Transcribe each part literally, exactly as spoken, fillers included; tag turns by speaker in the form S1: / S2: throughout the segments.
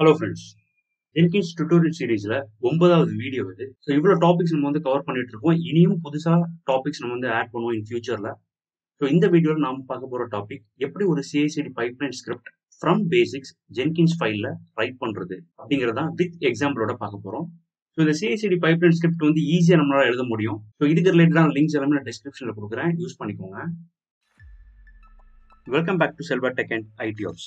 S1: Hello friends. Jenkins tutorial சீரிஸ்ல ஒன்பதாவது video இது. So இவ்வளோ டாபிக்ஸ் நம்ம வந்து கவர் பண்ணிட்டு இருக்கோம். இனியும் புதுசா டாபிக்ஸ் நம்ம வந்து ஆட் பண்ணுவோம் இன் ஃபியூச்சர்ல. ஸோ இந்த வீடியோவில் நாம பார்க்க போற டாபிக் எப்படி ஒரு CICD pipeline script from basics Jenkins ஃபைல்ல ரைட் பண்றது அப்படிங்கிறதா வித் எக்ஸாம்பிளோட பார்க்க போறோம். ஸோ இந்த சிஐசிடி பைப்லைன் ஸ்கிரிப்ட் வந்து ஈஸியா நம்மளால எழுத முடியும். ஸோ இதுக்கு ரிலேட்டடான லிங்க்ஸ் எல்லாமே நான் டிஸ்கிரிப்ஷன்ல கொடுக்குறேன், யூஸ் பண்ணிக்கோங்க. Welcome back to Selva tech and IT ops.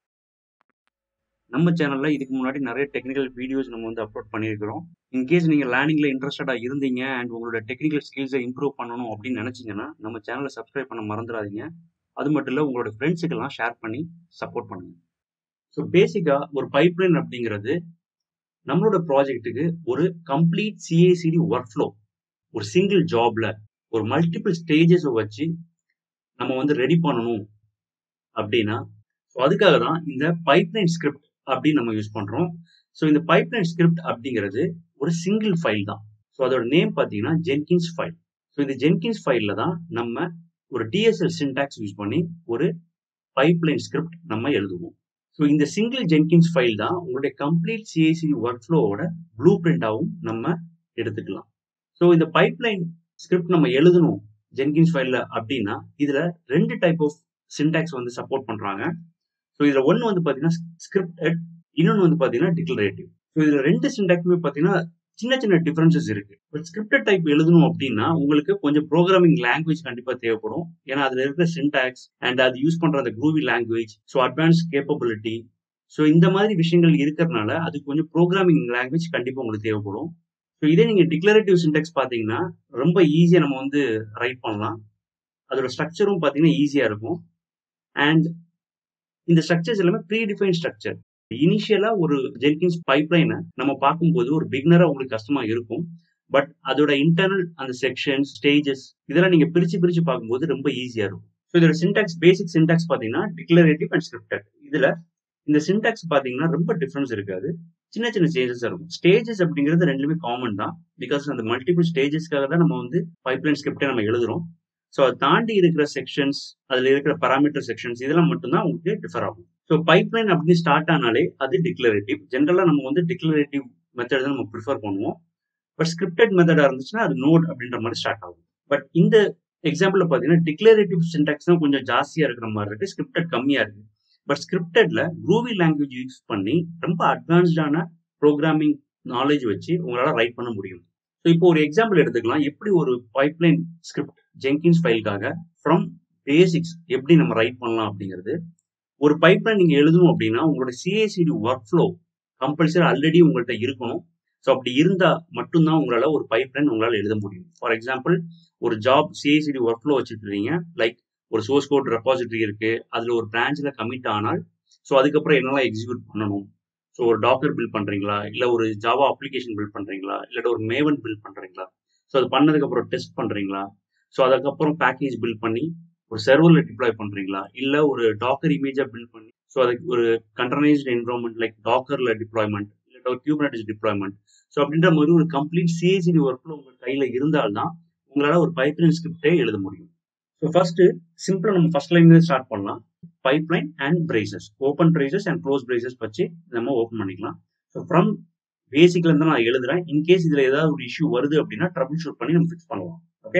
S1: நம்ம சேனல்ல இதுக்கு முன்னாடி நிறைய டெக்னிக்கல் வீடியோஸ் நம்ம வந்து அப்லோட் பண்ணியிருக்கிறோம். இன்கேஸ் நீங்க லேர்னிங்ல இன்ட்ரெஸ்டடா இருந்தீங்க அண்ட் உங்களோட டெக்னிக்கல் ஸ்கில்ஸை இம்ப்ரூவ் பண்ணணும் அப்படின்னு நினைச்சீங்கன்னா நம்ம சேனலை சப்ஸ்கிரைப் பண்ண மறந்துடாதீங்க. அது மட்டும் இல்ல உங்களோட ஃப்ரெண்ட்ஸுக்கெல்லாம் ஷேர் பண்ணி சப்போர்ட் பண்ணுங்க. ஸோ பேசிக்கா ஒரு பைப்லைன் அப்படிங்கிறது நம்மளோட ப்ராஜெக்ட்டுக்கு ஒரு கம்ப்ளீட் சிஐசிடி ஒர்க் ஃப்ளோ, ஒரு சிங்கிள் ஜாப்ல ஒரு மல்டிபிள் ஸ்டேஜஸ் வச்சு நம்ம வந்து ரெடி பண்ணணும் அப்படின்னா அதுக்காக தான் இந்த பைப்லைன் ஸ்கிரிப்ட் அப்படின்னு நம்ம யூஸ் பண்றோம். ஸோ இந்த பைப்லைன் ஸ்கிரிப்ட் அப்படிங்கிறது ஒரு சிங்கிள் ஃபைல் தான். ஸோ அதோட நேம் பார்த்தீங்கன்னா ஜென்கின்ஸ் ஃபைல். ஸோ இந்த ஜென்கின்ஸ் ஃபைல்ல தான் நம்ம ஒரு டிஎஸ்எல் சின்டாக்ஸ் யூஸ் பண்ணி ஒரு பைப்லைன் ஸ்கிரிப்ட் நம்ம எழுதுவோம். ஸோ இந்த சிங்கிள் ஜென்கின்ஸ் ஃபைல் தான் உங்களுடைய கம்ப்ளீட் சிஐசிடி ஒர்க் ஃப்ளோவோட ப்ளூ பிரிண்டாவும் நம்ம எடுத்துக்கலாம். ஸோ இந்த பைப்லைன் ஸ்கிரிப்ட் நம்ம எழுதணும் ஜென்கின்ஸ் ஃபைல்ல அப்படின்னா இதுல ரெண்டு டைப் ஆஃப் சின்டாக்ஸ் வந்து சப்போர்ட் பண்றாங்க. ஸோ இதுல ஒன்னு வந்து பாத்தீங்கன்னா ஸ்கிரிப்டட், இன்னொன்னு வந்து பாத்தீங்கன்னா டிக்ளரேட்டிவ். ஸோ இதுல ரெண்டு சின்டாக்ஸுமே பாத்தீங்கன்னா சின்ன சின்ன டிஃபரன்சஸ் இருக்கு. பட் ஸ்கிரிப்டட் டைப் எழுதணும் அப்படின்னா உங்களுக்கு கொஞ்சம் ப்ரோக்ராமிங் லாங்குவேஜ் கண்டிப்பா தேவைப்படும். ஏன்னா அதுல இருக்கிற சின்டாக்ஸ் அண்ட் அது யூஸ் பண்ற அந்த groovy language, so advance capability, so இந்த மாதிரி விஷயங்கள் இருக்கிறதுனால அது கொஞ்சம் ப்ரோக்ராமிங் லாங்குவேஜ் கண்டிப்பா உங்களுக்கு தேவைப்படும். ஸோ இதே நீங்க டிக்ளரேட்டிவ் சின்டாக்ஸ் பாத்தீங்கன்னா ரொம்ப ஈஸியா நம்ம வந்து ரைட் பண்ணலாம். அதோட ஸ்ட்ரக்சரும் பாத்தீங்கன்னா ஈஸியா இருக்கும். அண்ட் இந்த ஸ்ட்ரக்சர்ஸ் எல்லாமே ப்ரீ டிஃபைன் ஸ்ட்ரக்சர். இனிஷியலா ஒரு ஜென்கின்ஸ் பைப்லைனை நம்ம பார்க்கும்போது ஒரு பிகினரா உங்களுக்கு கஷ்டமா இருக்கும். பட் அதோட இன்டர்னல் அந்த செக்ஷன்ஸ், ஸ்டேஜஸ் இதெல்லாம் நீங்க பிரிச்சு பிரிச்சு பார்க்கும்போது ரொம்ப ஈஸியா இருக்கும். ஸோ இதோட சின்டாக்ஸ், பேசிக் சின்டாக்ஸ் பாத்தீங்கன்னா டிக்ளரேட்டிவ் அண்ட் ஸ்கிரிப்டட். இதுல இந்த சின்டாக்ஸ் பாத்தீங்கன்னா ரொம்ப டிஃபரன்ஸ் இருக்காது, சின்ன சின்ன சேஞ்சஸ் இருக்கும். ஸ்டேஜஸ் அப்படிங்கிறது ரெண்டுமே காமன் தான். பிகாஸ் அந்த மல்டிபிள் ஸ்டேஜஸ்க்காக தான் நம்ம வந்து பைப்லைன் ஸ்கிரிப்டை நம்ம எழுதுறோம். ஸோ அதை தாண்டி இருக்கிற செக்ஷன்ஸ், அதுல இருக்கிற பராமீட்டர் செக்ஷன்ஸ் இதெல்லாம் மட்டும்தான் உங்களுக்கு டிஃபர் ஆகும். ஸோ பைப்லைன் அப்படின்னு ஸ்டார்ட் ஆனாலே அது டிக்ளரேட்டிவ். ஜென்ரலா நம்ம வந்து டிக்ளரேட்டிவ் மெத்தட் தான் நம்ம ப்ரிஃபர் பண்ணுவோம். பட் ஸ்கிரிப்டட் மெத்தடா இருந்துச்சுன்னா அது நோட் அப்படின்ற மாதிரி ஸ்டார்ட் ஆகும். பட் இந்த எக்ஸாம்பிள் பாத்தீங்கன்னா டிக்ளரேட்டிவ் சின்டாக்ஸ் தான் கொஞ்சம் ஜாஸ்தியா இருக்கிற மாதிரி இருக்கு, ஸ்கிரிப்டட் கம்மியா இருக்கு. பட் ஸ்கிரிப்டட்ல க்ரூவி லாங்குவேஜ் யூஸ் பண்ணி ரொம்ப அட்வான்ஸ்டான ப்ரோக்ராமிங் நாலேஜ் வச்சு உங்களால ரைட் பண்ண முடியும். ஸோ இப்போ ஒரு எக்ஸாம்பிள் எடுத்துக்கலாம், எப்படி ஒரு பைப்லைன் ஸ்கிரிப்ட் ஜென்கின்ஸ் ஃபைலுக்காக ஃப்ரம் பேசிக்ஸ் எப்படி நம்ம ரைட் பண்ணலாம் அப்படிங்கிறது. ஒரு பைப்லைன் நீங்க எழுதணும் அப்படின்னா உங்களோட CICD workflow compulsory already உங்கள்கிட்ட இருக்கணும். ஸோ அப்படி இருந்தா மட்டும்தான் உங்களால ஒரு பைப்லைன் உங்களால எழுத முடியும். ஃபார் எக்ஸாம்பிள் ஒரு ஜாப் சிஐசிடி ஒர்க் ஃப்ளோ வச்சுட்டு இருக்கீங்க, லைக் ஒரு சோர்ஸ் கோட் ரெபாசிட்டரி இருக்கு, அதுல ஒரு பிரான்ச்ல கமிட் ஆனால் ஸோ அதுக்கப்புறம் என்னெல்லாம் எக்ஸிக்யூட் பண்ணணும். ஸோ ஒரு டாக்கர் பில்ட் பண்றீங்களா, இல்ல ஒரு ஜாவா அப்ளிகேஷன் பில்ட் பண்றீங்களா, இல்லாட்ட ஒரு மேவன் பில்ட் பண்றீங்களா, ஸோ அது பண்ணதுக்கு அப்புறம் டெஸ்ட் பண்றீங்களா, ஸோ அதுக்கப்புறம் பேக்கேஜ் பில்ட் பண்ணி ஒரு சர்வர்ல டிப்ளாய் பண்றீங்களா, இல்ல ஒரு டாக்கர் இமேஜா பில்ட் பண்ணி ஸோ அதுக்கு ஒரு கண்டனைஸ்டு என்விரான்மெண்ட் லைக் டாக்கர்ல டிப்ளாய்மெண்ட், இல்லாட்ட ஒரு கியூபர்நெட்டிஸ் டிப்ளாய்மெண்ட், ஸோ அப்படின்ற மாதிரி ஒரு கம்ப்ளீட் சிஐசிடி ஒர்க்ல உங்க கையில இருந்தால்தான் உங்களால ஒரு பைப்லைன் ஸ்கிரிப்டே எழுத முடியும். ஸோ ஃபர்ஸ்ட் சிம்பிளா நம்ம ஃபர்ஸ்ட் லைன்ல ஸ்டார்ட் பண்ணலாம். Pipeline and braces, open braces and close braces வச்சு நம்ம ஓப்பன் பண்ணிக்கலாம். ஸோ ஃப்ரம் பேசிக்ல இருந்து நான் எழுதுறேன். இன்கேஸ் இதுல ஏதாவது ஒரு இஷ்யூ வருது அப்படின்னா ட்ரபிள் ஷூட் பண்ணி நம்ம ஃபிக்ஸ் பண்ணலாம். ஓகே,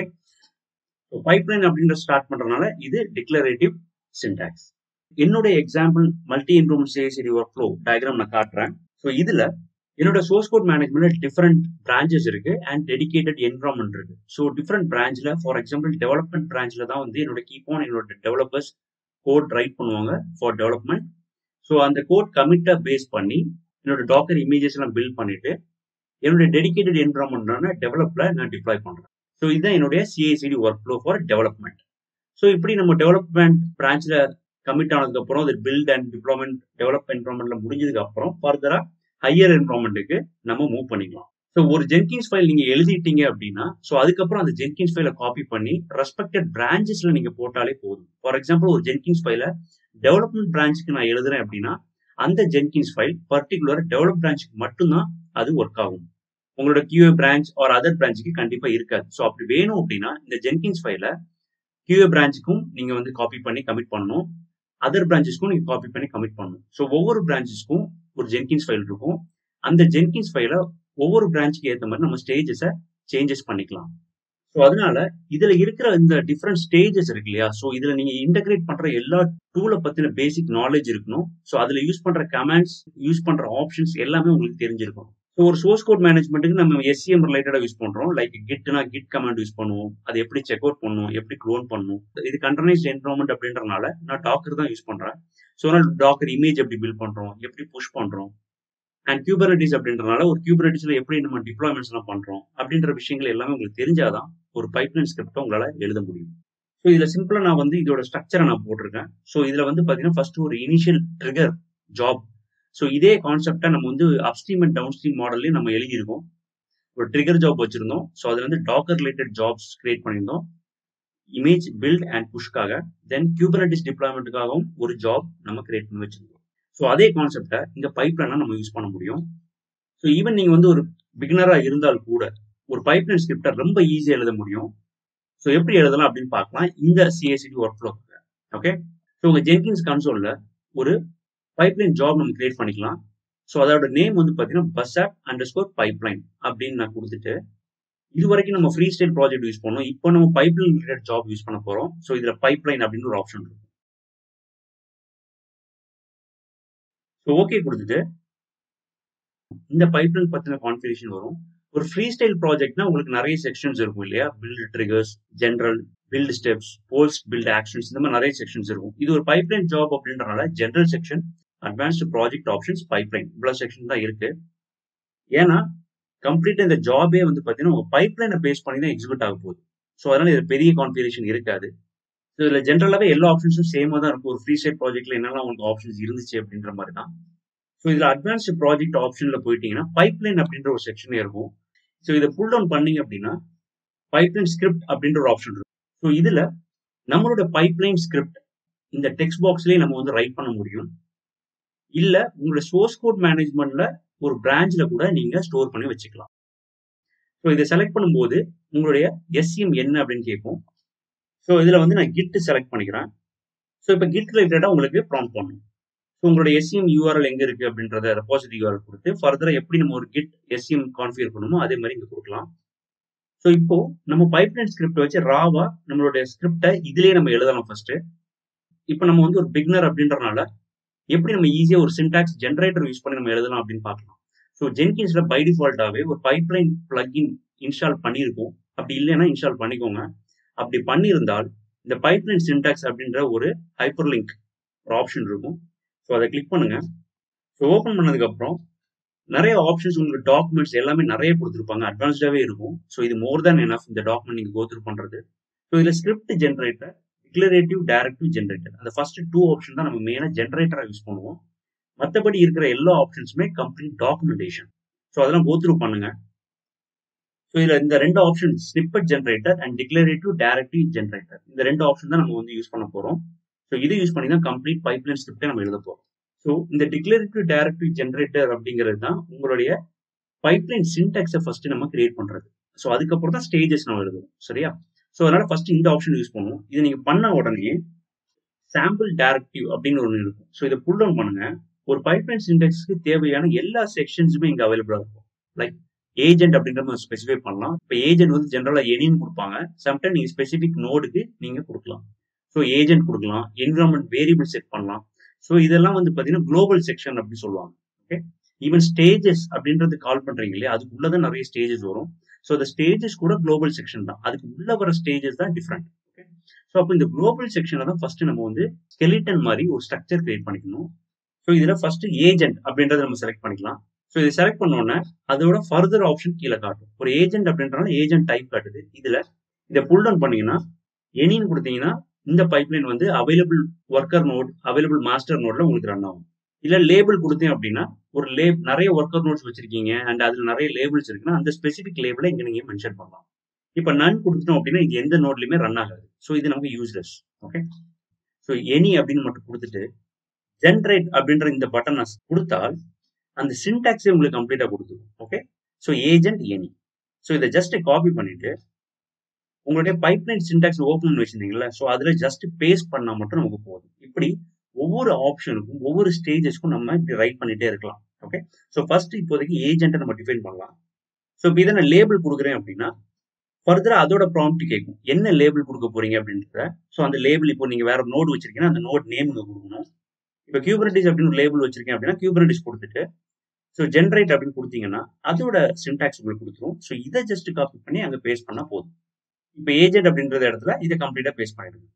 S1: பைப்லைன் அப்படின்ற ஸ்டார்ட் பண்றதுனால இது டிக்ளரேட்டிவ் சின்டாக்ஸ். என்னுடைய example multi environment CICD workflow diagram நான் காட்டுறேன். ஸோ இதுல என்னோட சோர்ஸ் கோட் மேனேஜ்மெண்ட்ல டிஃபரெண்ட் பிரான்ச்சஸ் இருக்கு அண்ட் டெடிகேட்டட் என்விரான்மெண்ட் இருக்கு. ஸோ டிஃபரெண்ட் பிரான்ச்ல ஃபார் எக்ஸாம்பிள் டெவலப்மெண்ட் பிரான்ச்ல தான் வந்து என்னோட கீபான் என்னோட டெவலப்பர்ஸ் கோட் ரைட் பண்ணுவாங்க ஃபார் டெவலப்மெண்ட். ஸோ அந்த கோட் கமிட்டை பேஸ் பண்ணி என்னோட டாக்கர் இமேஜஸ் எல்லாம் பில்ட் பண்ணிட்டு என்னுடைய டெடிகேட்டட் என்விரான்மெண்டான டெவலப்ல நான் டிப்ளாய் பண்றேன். ஸோ இதுதான் என்னுடைய CICD workflow for development. So இப்படி நம்ம டெவலப்மெண்ட் பிரான்ச்ல கமிட் ஆனதுக்கு அப்புறம் அது பில்ட் அண்ட் டிப்ளாய்மெண்ட் டெவலப் என்விரான்மெண்ட்ல முடிஞ்சதுக்கு அப்புறம் ஃபர்தரா ஹையர் என்விரான்மெண்ட்டுக்கு நம்ம மூவ் பண்ணிக்கலாம். ஸோ ஒரு ஜென்கின்ஸ் ஃபைல் நீங்க எழுதிட்டீங்க அப்படின்னா ஸோ அதுக்கப்புறம் அந்த ஜென்கின்ஸ் ஃபைலை காப்பி பண்ணி ரெஸ்பெக்டட் பிரான்ச்சஸ்ல நீங்க போட்டாலே போதும். ஃபார் எக்ஸாம்பிள் ஒரு ஜென்கின்ஸ் ஃபைலை டெவலப்மெண்ட் பிரான்ச்சுக்கு நான் எழுதுறேன் அப்படின்னா அந்த ஜென்கின்ஸ் ஃபைல் பர்டிகுலர் டெவலப் பிரான்ச்சுக்கு மட்டும்தான் அது ஒர்க் ஆகும். உங்களோட கியூஏ பிரான்ச் ஆர் அதர் பிரான்ச்சுக்கு கண்டிப்பா இருக்காது. ஸோ அப்படி வேணும் அப்படின்னா இந்த ஜென்கின்ஸ் ஃபைலை கியூஏ பிரான்ச்சுக்கும் நீங்க வந்து காப்பி பண்ணி கமிட் பண்ணணும், அதர் பிரான்ச்சஸ்க்கும் நீங்க காப்பி பண்ணி கமிட் பண்ணணும். ஸோ ஒவ்வொரு பிரான்ச்சஸ்க்கும் ஒரு ஜென்கின்ஸ் ஃபைல் இருக்கும். அந்த ஜென்கின்ஸ் ஃபைல ஒவ்வொரு பிரான்ச்சுக்கு ஏத்த மாதிரி நம்ம ஸ்டேஜஸ சேஞ்சஸ் பண்ணிக்கலாம். ஸோ அதனால இதுல இருக்கிற இந்த டிஃபரெண்ட் ஸ்டேஜஸ் இருக்கு இல்லையா? ஸோ இதுல நீங்க இன்டகிரேட் பண்ற எல்லா டூல பத்தின பேசிக் நாலேஜ் இருக்கணும். ஸோ அதுல யூஸ் பண்ற கமாண்ட்ஸ், யூஸ் பண்ற ஆப்ஷன்ஸ் எல்லாமே உங்களுக்கு தெரிஞ்சிருக்கும். ஸோ ஒரு சோர்ஸ் கோட் மேனேஜ்மெண்ட்டுக்கு நம்ம எஸ்சிஎம் ரிலேட்டடா யூஸ் பண்றோம். லைக் கிட்னா கிட் கமாண்ட் யூஸ் பண்ணுவோம். அது எப்படி செக் அவுட் பண்ணணும், எப்படி க்ளோன் பண்ணணும். இது கண்டெய்னரைஸ்ட் என்விரான்மென்ட் அப்படின்றனால நான் டாக்கர் தான் யூஸ் பண்றேன். ஸோ அதனால டாக்கர் இமேஜ் எப்படி பில்ட் பண்றோம், எப்படி புஷ் பண்றோம். அண்ட் கியூபர்னெட்டிஸ் அப்படின்றனால ஒரு கியூபர்னெட்டிஸ்ல எப்படி நம்ம டிப்ளாய்மெண்ட்ஸ் எல்லாம் பண்றோம் அப்படின்ற விஷயங்கள் எல்லாமே உங்களுக்கு தெரிஞ்சாதான் ஒரு பைப்லைன் ஸ்கிரிப்டை உங்களால எழுத முடியும். ஸோ இதுல சிம்பிளா நான் வந்து இதோட ஸ்ட்ரக்சரை நான் போட்டிருக்கேன். ஸோ இதுல வந்து பாத்தீங்கன்னா ஃபர்ஸ்ட் ஒரு இனிஷியல் ட்ரிகர் ஜாப். ஸோ இதே கான்செப்டா நம்ம வந்து அப்ஸ்ட்ரீம் அண்ட் டவுன் ஸ்ட்ரீம் மாடல்லையும் நம்ம எழுதியிருக்கோம். ஒரு ட்ரிகர் ஜாப் வச்சிருந்தோம். ஸோ அதுல வந்து டாக்கர் ரிலேட்டட் ஜாப்ஸ் கிரியேட் பண்ணியிருந்தோம். இமேஜ் பில்ட் அண்ட் புஷ்காக, தென் கியூபர்னெட்டிஸ் டிப்ளாய்மெண்ட்டுக்காகவும் ஒரு ஜாப் நம்ம கிரியேட் பண்ணி வச்சிருந்தோம். ஸோ அதே கான்செப்டை இங்க பைப்லைனா நம்ம யூஸ் பண்ண முடியும். ஸோ ஈவன் நீங்க வந்து ஒரு பிகினரா இருந்தால் கூட ஒரு பைப்லைன் ஸ்கிரிப்டை ரொம்ப ஈஸியா எழுத முடியும். ஸோ எப்படி எழுதலாம் அப்படின்னு பார்க்கலாம் இந்த CICD workflow. Okay, so உங்க ஜென்கின்ஸ் கன்சோல்ல ஒரு பைப்லைன் ஜாப் நம்ம கிரியேட் பண்ணிக்கலாம். ஸோ அதோட நேம் வந்து பாத்தீங்கன்னா bus app underscore pipeline அப்படின்னு நான் கொடுத்துட்டு, இது வரைக்கும் நம்ம ஃப்ரீ ஸ்டைல் ப்ராஜெக்ட் யூஸ் பண்ணோம். இப்போ நம்ம பைப்லைன் ரிலேட்டட் ஜாப் யூஸ் பண்ண போறோம். ஸோ இதுல பைப்லைன் அப்படின்னு ஒரு ஆப்ஷன் இருக்கும். ஸோ ஓகே கொடுத்துட்டு இந்த பைப்லைன் பத்தின கான்ஃபிகரேஷன் வரும். ஒரு ஃப்ரீ ஸ்டைல் ப்ராஜெக்ட்னா உங்களுக்கு நிறைய செக்ஷன்ஸ் இருக்கும் இல்லையா? Build triggers, general, build steps, post build actions, இந்த மாதிரி நிறைய செக்ஷன்ஸ் இருக்கும். இது ஒரு பைப்லைன் ஜாப் அப்படின்றனால general section, advanced project options, pipeline இவ்வளவு செக்ஷன் தான் இருக்கு. ஏன்னா கம்ப்ளீட்டா இந்த ஜாபே வந்து பாத்தீங்கன்னா உங்க பைப்லைனை பேஸ் பண்ணி தான் எக்ஸிக்யூட் ஆக போகுது. ஸோ அதனால இது பெரிய கான்ஃபிகரேஷன் இருக்காது. ஸோ இதுல ஜென்ரலாவே எல்லா ஆப்ஷன்ஸும் சேமா தான் இருக்கும். ஒரு ஃப்ரீ ஸ்டைல் ப்ராஜெக்ட்ல என்னெல்லாம் உங்களுக்கு ஆப்ஷன்ஸ் இருந்துச்சு அப்படின்ற மாதிரி தான். ஸோ இதுல அட்வான்ஸ்டு ப்ராஜெக்ட் ஆப்ஷன்ல போயிட்டீங்கன்னா பைப்லைன் அப்படின்ற ஒரு செக்ஷன் இருக்கும். ஸோ இதை புல் டவுன் பண்ணீங்க அப்படின்னா பைப்லைன் ஸ்கிரிப்ட் அப்படின்ற ஒரு ஆப்ஷன் இருக்கும். ஸோ இதுல நம்மளோட பைப்லைன் ஸ்கிரிப்ட் இந்த டெக்ஸ்ட் பாக்ஸ்லயே நம்ம வந்து ரைட் பண்ண முடியும். இல்ல உங்களோட சோர்ஸ் கோட் மேனேஜ்மெண்ட்ல ஒரு பிரான்ச்ல கூட நீங்க ஸ்டோர் பண்ணி வச்சுக்கலாம். ஸோ இதை செலக்ட் பண்ணும்போது உங்களுடைய எஸ்சிஎம் என்ன அப்படின்னு கேட்கும். ஸோ இதுல வந்து நான் கிட் செலக்ட் பண்ணிக்கிறேன். ஸோ இப்போ கிட் ரிலேட்டடா உங்களுக்கு ப்ராம்ப்ட் பண்ணணும். ஸோ உங்களோட எஸ்சிஎம் யூஆர்எல் எங்க இருக்கு அப்படின்றத ரெபாசிட்டரி யூஆர்எல் கொடுத்து ஃபர்தரா எப்படி நம்ம ஒரு கிட் எஸ்சிஎம் கான்ஃபிகர் பண்ணணுமோ அதே மாதிரி இங்க கொடுக்கலாம். ஸோ இப்போ நம்ம பைப்லைன் ஸ்கிரிப்ட் வச்சு ராவா நம்மளுடைய ஸ்கிரிப்டை இதுலயே நம்ம எழுதலாம் ஃபர்ஸ்ட். இப்போ நம்ம வந்து ஒரு பிகினர் அப்படின்றனால எப்படி நம்ம ஈஸியா ஒரு சின்டாக்ஸ் ஜென்ரேட்டர் யூஸ் பண்ணி நம்ம எழுதலாம் அப்படின்னு பார்க்கலாம். ஸோ ஜென்கின்ஸ்ல பை டிஃபால்ட்டாவே ஒரு பைப்லைன் பிளக்இன் இன்ஸ்டால் பண்ணியிருக்கோம். அப்படி இல்லைன்னா இன்ஸ்டால் பண்ணிக்கோங்க. அப்படி பண்ணியிருந்தால் இந்த பைப்லைன் சின்டாக்ஸ் அப்படின்ற ஒரு ஹைப்பர் லிங்க் ஒரு ஆப்ஷன் இருக்கும். ஸோ அதை கிளிக் பண்ணுங்க. ஸோ ஓப்பன் பண்ணதுக்கு அப்புறம் நிறைய ஆப்ஷன்ஸ் உங்களுக்கு டாக்குமெண்ட்ஸ் எல்லாமே நிறைய கொடுத்துருப்பாங்க. அட்வான்ஸ்டாவே இருக்கும். ஸோ இது மோர் தேன் எனஃப் இந்த டாக்குமெண்ட் நீங்க கோ த்ரூ பண்றது. ஸோ இதுல script generator, declarative, directive generator, அந்த ஃபர்ஸ்ட் டூ ஆப்ஷன் தான் நம்ம மெயினா ஜென்ரேட்டரா யூஸ் பண்ணுவோம். மற்றபடி இருக்கிற எல்லா ஆப்ஷன்ஸுமே கம்ப்ளீட் டாக்குமெண்டேஷன். ஸோ அதெல்லாம் கோ த்ரூ பண்ணுங்க. ஸோ இதுல இந்த ரெண்டு option snippet generator and declarative directive generator, இந்த ரெண்டு ஆப்ஷன் தான் நம்ம வந்து யூஸ் பண்ண போறோம். ஸோ இதை யூஸ் பண்ணி தான் கம்ப்ளீட் பைப்லைன் ஸ்கிரிப்டை நம்ம எழுத போறோம். ஸோ இந்த டிக்ளரேட்டிவ் டைரக்டிவ் ஜென்ரேட்டர் அப்படிங்கிறது தான் உங்களுடைய பைப்லைன் சின்டாக்ஸை ஃபர்ஸ்ட் நம்ம கிரியேட் பண்றது. ஸோ அதுக்கப்புறம் தான் ஸ்டேஜஸ் நம்ம எழுதுவோம். சரியா? ஸோ அதனால ஃபர்ஸ்ட் இந்த ஆப்ஷன் யூஸ் பண்ணுவோம். இதை நீங்க பண்ண உடனே சாம்பிள் டைரக்டிவ் அப்படின்னு ஒன்று இருக்கும். ஸோ இதை புல் டவுன் பண்ணுங்க. ஒரு பைப்லைன் சின்டாக்ஸ்க்கு தேவையான எல்லா செக்ஷன்ஸுமே இங்க அவைலபிளா இருக்கும். லைக் ஏஜென்ட் அப்படின்ற ஸ்பெசிஃபை பண்ணலாம். இப்போ ஏஜென்ட் வந்து ஜென்ரலா எனின்னு கொடுப்பாங்க. சம்டைம் நீங்க ஸ்பெசிபிக் நோடுக்கு நீங்க கொடுக்கலாம். ஸோ ஏஜென்ட் கொடுக்கலாம், என்விரான்மெண்ட் வேரியபிள் செட் பண்ணலாம். ஸோ இதெல்லாம் வந்து பாத்தீங்கன்னா குளோபல் செக்ஷன் அப்படின்னு சொல்லுவாங்க. ஓகே, ஈவன் ஸ்டேஜஸ் அப்படின்றது கால் பண்றீங்க இல்லையா, அதுக்குள்ளதான் நிறைய ஸ்டேஜஸ் வரும். ஸோ அந்த ஸ்டேஜஸ் கூட குளோபல் செக்ஷன் தான். அதுக்கு உள்ள வர ஸ்டேஜஸ் தான் டிஃப்ரெண்ட். ஓகே, ஸோ அப்போ இந்த குளோபல் செக்ஷனை தான் ஃபர்ஸ்ட் நம்ம வந்து ஸ்கெலிட்டன் மாதிரி ஒரு ஸ்ட்ரக்சர் கிரியேட் பண்ணிக்கணும். ஸோ இதுல ஃபர்ஸ்ட் ஏஜென்ட் அப்படின்றத நம்ம செலக்ட் பண்ணிக்கலாம். ஸோ இதை செலக்ட் பண்ணோன்னா அதோட ஃபர்தர் ஆப்ஷன் கீழே காட்டும். ஒரு ஏஜென்ட் அப்படின்றனால ஏஜென்ட் டைப் காட்டுது. இதுல இதை புல் டவுன் பண்ணீங்கன்னா எனின்னு கொடுத்தீங்கன்னா இந்த பைப்லைன் வந்து available worker node, available master நோட்ல உங்களுக்கு ரன் ஆகும். இல்ல லேபிள் கொடுத்தீங்க அப்படின்னா ஒரு லே நிறைய ஒர்க்கர் நோட்ஸ் வச்சிருக்கீங்க அண்ட் அதுல நிறைய லேபிள்ஸ் இருக்குன்னா அந்த ஸ்பெசிபிக் லேபிளை இங்க நீங்க மென்ஷன் பண்ணலாம். இப்ப நன் கொடுத்துட்டோம் அப்படின்னா இது எந்த நோட்லயுமே ரன் ஆகாது. ஸோ இது நமக்கு யூஸ்லெஸ். ஓகே, ஸோ எனி அப்படின்னு மட்டும் கொடுத்துட்டு ஜென்ரேட் அப்படின்ற இந்த பட்டனை கொடுத்தால் அந்த சின்டாக்ஸே உங்களுக்கு கம்ப்ளீட்டா கொடுத்துரும். Okay, so agent any. So இதை ஜஸ்ட் காப்பி பண்ணிட்டு உங்களுடைய பைப்லைன் சின்டாக்ஸ் ஓப்பன் பண்ணி வச்சிருந்தீங்களா, ஸோ அதுல ஜஸ்ட் பேஸ்ட் பண்ணா மட்டும் நமக்கு போதும். இப்படி ஒவ்வொரு ஆப்ஷனுக்கும் ஒவ்வொரு ஸ்டேஜஸ்க்கும் நம்ம இப்படி ரைட் பண்ணிட்டே இருக்கலாம். ஓகே. ஸோ ஃபர்ஸ்ட் இப்போதைக்கு ஏஜென்ட்டை நம்ம டிஃபைன் பண்ணலாம். ஸோ இப்போ இதை நான் லேபிள் கொடுக்குறேன் அப்படின்னா ஃபர்தரா அதோட ப்ராம்ப்ட் கேட்கும். என்ன லேபிள் கொடுக்க போறீங்க அப்படின்றத. ஸோ அந்த லேபிள் இப்போ நீங்க வேற நோடு வச்சிருக்கீங்கன்னா அந்த நோட் நேம் இங்க கொடுக்கணும். இப்போ கியூபர்னட்டிஸ் அப்படின்னு ஒரு லேபிள் வச்சிருக்கேன் அப்படின்னா கியூபர்னட்டிஸ் கொடுத்துட்டு ஸோ ஜென்ரேட் அப்படின்னு கொடுத்தீங்கன்னா அதோட சின்டாக்ஸ் உங்களுக்கு கொடுத்துரும். ஸோ இதை ஜஸ்ட் காப்பி பண்ணி அங்கே பேஸ்ட் பண்ணா போதும். இப்போ ஏஜென்ட் அப்படின்ற இடத்துல இதை கம்ப்ளீட்டா பேஸ்ட் பண்ணிடுங்க.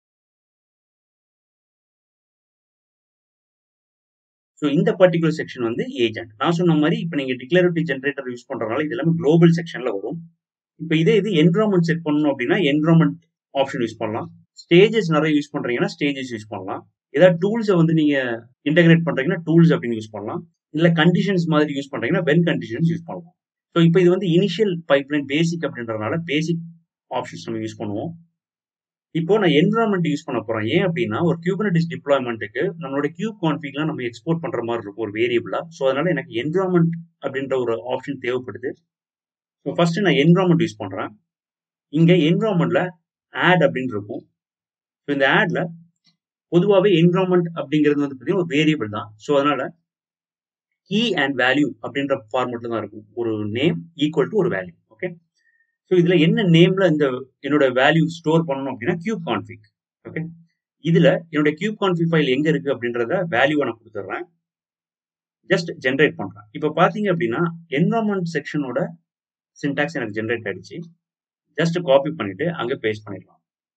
S1: ஸோ இந்த பர்டிகுலர் செக்ஷன் வந்து ஏஜென்ட். நான் சொன்ன மாதிரி இப்போ நீங்க டிக்ளரேட்டிவ் ஜென்ரேட்டர் யூஸ் பண்றதுனால இது எல்லாமே குளோபல் செக்ஷன்ல வரும். இப்போ இதே இது என்விரான்மெண்ட் செட் பண்ணணும் அப்படின்னா என்விரான்மெண்ட் ஆப்ஷன் யூஸ் பண்ணலாம். ஸ்டேஜஸ் நிறைய யூஸ் பண்றீங்கன்னா ஸ்டேஜஸ் யூஸ் பண்ணலாம். ஏதாவது டூல்ஸை வந்து நீங்க இன்டெகிரேட் பண்றீங்கன்னா டூல்ஸ் அப்படின்னு யூஸ் பண்ணலாம். இல்ல கண்டிஷன்ஸ் மாதிரி யூஸ் பண்றீங்கன்னா வென் கண்டிஷன்ஸ் யூஸ் பண்ணலாம். ஸோ இப்போ இது வந்து இனிஷியல் பைப்லைன் பேசிக் அப்படின்றதுனால பேசிக் ஆப்ஷன்ஸ் நம்ம யூஸ் பண்ணுவோம். இப்போ நான் என்விரான்மெண்ட் யூஸ் பண்ண போறேன். ஏன் அப்படின்னா ஒரு கியூபர்னட்டிஸ் டிப்ளாய்மெண்ட்டுக்கு நம்மளோட கியூப் கான்ஃபிக்லாம் நம்ம எக்ஸ்போர்ட் பண்ற மாதிரி இருக்கும் ஒரு வேரியபிளா. ஸோ அதனால எனக்கு என்விரான்மெண்ட் அப்படின்ற ஒரு ஆப்ஷன் தேவைப்படுது. ஸோ ஃபர்ஸ்ட் நான் என்விரான்மெண்ட் யூஸ் பண்றேன். இங்க என்விரான்மெண்ட்ல ஆட் அப்படின்னு இருக்கும். ஸோ இந்த ஆட்ல பொதுவாகவே என்விரான்மெண்ட் அப்படிங்கிறது வந்து பார்த்தீங்கன்னா ஒரு வேரியபிள் தான். ஸோ அதனால கீ அண்ட் வேல்யூ அப்படின்ற ஃபார்மெட்ல தான் இருக்கும். ஒரு நேம் ஈக்குவல் டு ஒரு வேல்யூ. ஓகே. ஸோ இதுல என்ன நேம்ல இந்த என்னோட வேல்யூ ஸ்டோர் பண்ணணும் அப்படின்னா கியூப் கான்ஃபிக். ஓகே. இதுல என்னோட கியூப் கான்ஃபிக் ஃபைல் எங்க இருக்கு அப்படின்றத வேல்யூவை நான் கொடுத்துட்றேன். ஜஸ்ட் ஜென்ரேட் பண்றேன். இப்போ பாத்தீங்க அப்படின்னா என்விரான்மெண்ட் செக்ஷனோட சின்டாக்ஸ் எனக்கு ஜென்ரேட் ஆயிடுச்சு. ஜஸ்ட் காப்பி பண்ணிட்டு அங்க பேஸ்ட் பண்ணிடலாம்.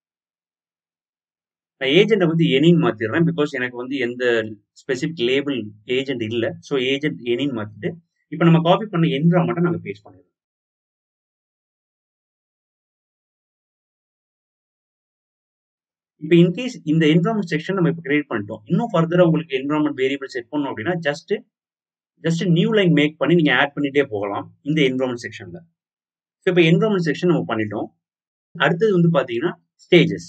S1: நான் ஏஜென்ட்டை வந்து எனின்னு மாத்திடுறேன். பிகாஸ் எனக்கு வந்து எந்த ஸ்பெசிபிக் லேபிள் ஏஜென்ட் இல்லை. ஸோ ஏஜென்ட் எனின்னு மாத்திட்டு இப்போ நம்ம காப்பி பண்ண என்விரான்மெண்ட்டை நாங்கள் பேஸ்ட் பண்ணிடுறோம். இப்போ இன்கேஸ் இந்த என்விரான்மெண்ட் செக்ஷன் நம்ம இப்போ கிரியேட் பண்ணிட்டோம். இன்னும் ஃபர்தரா உங்களுக்கு என்விரான்மெண்ட் வேரியபிள் செட் பண்ணணும் அப்படின்னா just just new line make பண்ணி நீங்க ஆட் பண்ணிட்டே போகலாம் இந்த என்விரான்மெண்ட் செக்ஷன்ல. ஸோ இப்போ என்விரான்மெண்ட் செக்ஷன் நம்ம பண்ணிட்டோம். அடுத்தது வந்து பாத்தீங்கன்னா ஸ்டேஜஸ்.